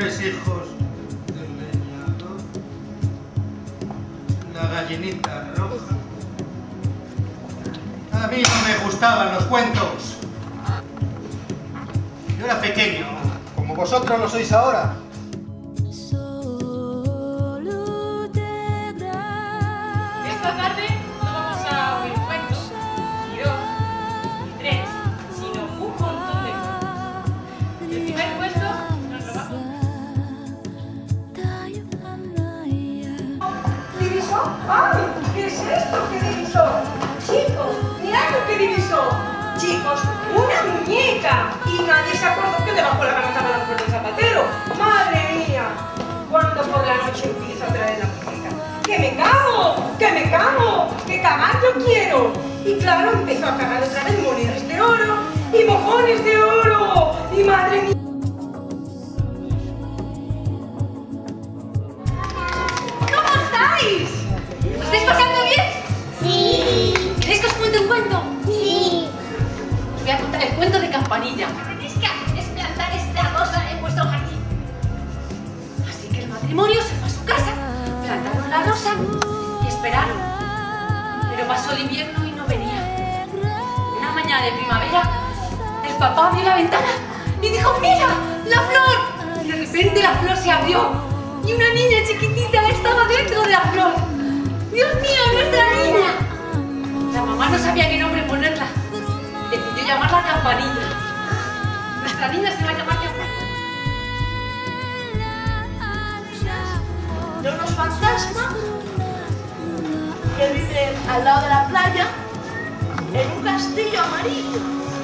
3 hijos del leñador, la gallinita roja. A mí no me gustaban los cuentos. Yo era pequeño, como vosotros lo sois ahora. Esta tarde no vamos a oír cuentos, ni 2, ni 3, sino un montón de cuentos. El primer cuento nos lo va a contar. ¿Divisó? ¡Ay! ¿Qué es esto que divisó? Chicos, mirad lo que divisó. Chicos, una muñeca. Y nadie se acordó que debajo de la cama estaban los cuernos del zapatero. ¡Madre mía! Cuando por la noche empieza a traer la muñeca. ¡Que me cago! ¡Que me cago! ¡Que caballo quiero! Y claro, empezó a cagar otra vez monedas de oro y mojones de oro. ¡Y madre mía! ¿Cómo estáis? ¿Os estáis pasando bien? Sí. ¿Queréis que os cuente un cuento? Sí. Os voy a contar el cuento de Campanilla. Tenéis que hacer es plantar esta rosa en vuestro jardín. Así que el matrimonio se fue a su casa, plantaron la rosa y esperaron. Pero pasó el invierno y no venía. Una mañana de primavera, el papá abrió la ventana y dijo: ¡mira, la flor! Y de repente la flor se abrió y una niña chiquitita estaba dentro de la flor. ¡Dios mío, nuestra niña! La mamá no sabía qué nombre ponerla. Decidió llamarla Campanilla. Nuestra niña se va a llamar Campanilla. De unos fantasmas que viven al lado de la playa en un castillo amarillo.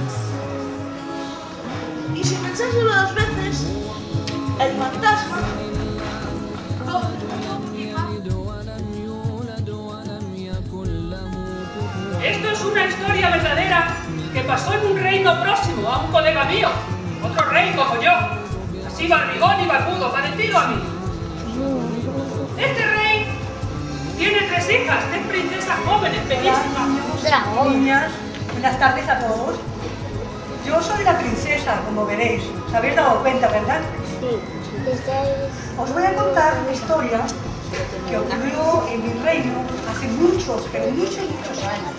Y sin pensárselo 2 veces, el fantasma coge y va. Esto es una historia verdadera que pasó en un reino próximo a un colega mío, otro rey como yo, así barrigón y barbudo, parecido a mí. Este rey tiene 3 hijas, 3 princesas jóvenes, bellísimas. Niñas, buenas tardes a todos. Yo soy la princesa, como veréis. ¿Os habéis dado cuenta, verdad? Sí. Os voy a contar una historia que ocurrió en mi reino hace muchos, pero muchos años.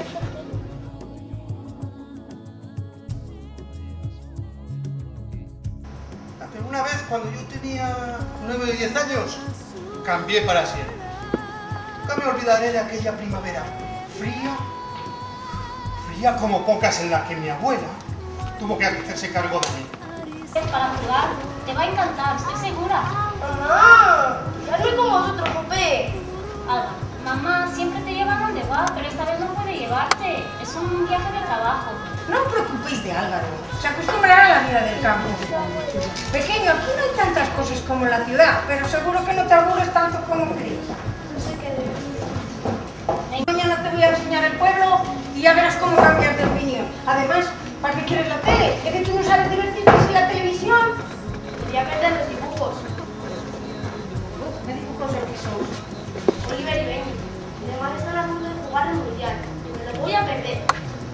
Una vez, cuando yo tenía 9 o 10 años, cambié para siempre. Nunca me olvidaré de aquella primavera fría, fría como pocas, en la que mi abuela tuvo que hacerse cargo de mí. Para jugar, te va a encantar, estoy segura. ¡Mamá! ¡Hazme con vosotros, Jope! Alba, mamá siempre te lleva donde va, pero esta vez no puede llevarte. Es un viaje de trabajo. No os preocupéis de Álvaro, se acostumbrará a la vida del campo. Pequeño, aquí no hay tantas cosas como en la ciudad, pero seguro que no te aburres tanto como crees. No sé qué decir. Mañana te voy a enseñar el pueblo y ya verás cómo cambias de opinión. Además, ¿para qué quieres la tele? ¿Es que tú no sabes divertirte sin la televisión? Voy a perder los dibujos. ¿Qué dibujos de qué son? Oliver y Benny. Además están a punto de jugar el mundial. Me lo voy a perder.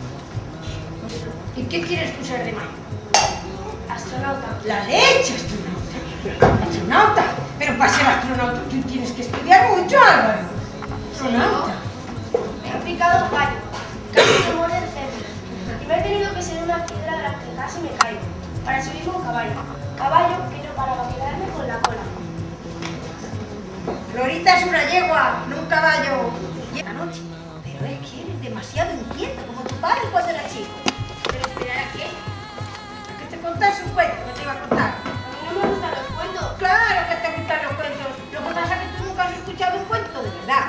¿Y qué quieres tú ser de mayor? Astronauta. ¡La leche, astronauta! ¡Astronauta! Pero para ser astronauta tú tienes que estudiar mucho, Álvaro. Astronauta. Me ha picado un gallo. Casi me muere el cerebro. Y me he tenido que ser una piedra de la que casi me caigo. Para subirme a un caballo. Caballo que no paraba de quedarme con la cola. Florita es una yegua, no un caballo. Llega noche, pero es que eres demasiado inquieto, como tu padre cuando era chico. ¿Pero esperar a qué? ¿A qué te contase un cuento? ¿Qué te iba a contar? A mí no me gustan los cuentos. Claro que te gustan los cuentos. Lo que pasa es que tú nunca has escuchado un cuento de verdad.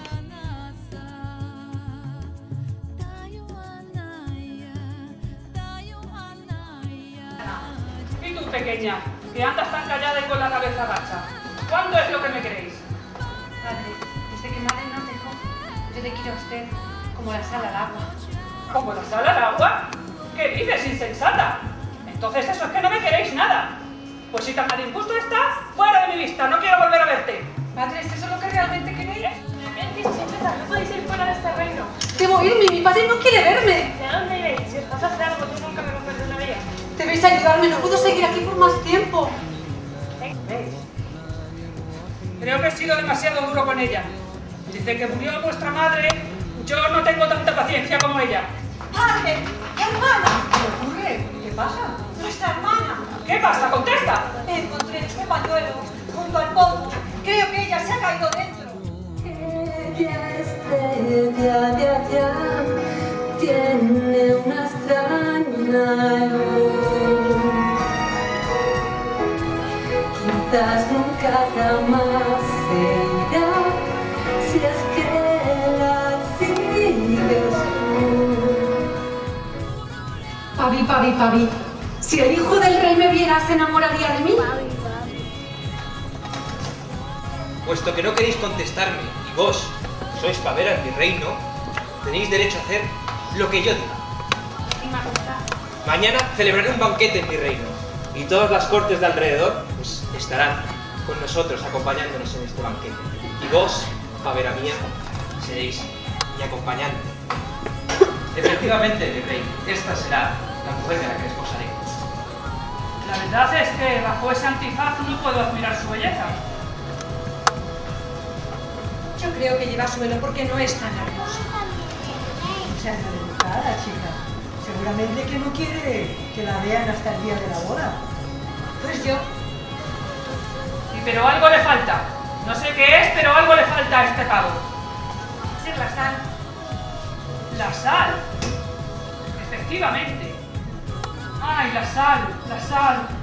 Y tú, pequeña, que andas tan callada y con la cabeza gacha, ¿cuándo es lo que me queréis? Padre, desde que madre nos dejó, yo te quiero a usted como la sal al agua. ¿Como la sal al agua? ¿Qué dices, insensata? Entonces eso es que no me queréis nada. Pues si tan a disgusto estás, fuera de mi vista, no quiero volver a verte. Padre, ¿es eso lo que realmente queréis? Princesa, no podéis ir fuera de este reino. Debo irme, mi padre no quiere verme. ¿De dónde iréis? Si os pasase algo, tú nunca me lo perdonarías. Debéis ayudarme, no puedo seguir aquí por más tiempo. Creo que he sido demasiado duro con ella. Desde que murió vuestra madre, yo no tengo tanta paciencia como ella. ¡Padre! ¡Hermana! ¿Qué ocurre? ¿Qué pasa? ¡Nuestra hermana! ¿Qué pasa? ¡Contesta! Encontré este pañuelo junto al pozo. Creo que ella se ha caído dentro. Ella estrella de allá tiene una extraña luz. Quizás nunca jamás se irá si es que la sigues tú. Pavi, si el hijo del rey me viera, ¿se enamoraría de mí? Puesto que no queréis contestarme y vos sois Pavera en mi reino, tenéis derecho a hacer lo que yo diga. Mañana celebraré un banquete en mi reino y todas las cortes de alrededor pues, estarán con nosotros acompañándonos en este banquete. Y vos, Pavera mía, seréis mi acompañante. Efectivamente, mi rey, esta será la mujer de la que desposaré. La verdad es que bajo ese antifaz no puedo admirar su belleza. Yo creo que lleva suelo porque no es tan hermoso. O sea, está educada, chica. Seguramente que no quiere que la vean hasta el día de la boda. Pues yo. Pero algo le falta. No sé qué es, pero algo le falta a este pavo. Ser la sal. La sal. Efectivamente. Ay, la sal, la sal.